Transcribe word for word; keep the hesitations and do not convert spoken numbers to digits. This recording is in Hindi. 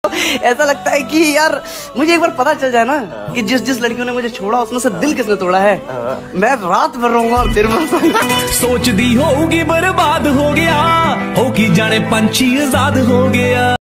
ऐसा लगता है कि यार मुझे एक बार पता चल जाए ना कि जिस जिस लड़कियों ने मुझे छोड़ा उसमें से दिल किसने तोड़ा है, मैं रात भर रहूंगा और दिन भर सोच दी होगी बर्बाद हो गया, होगी जाने पंछी आजाद हो गया।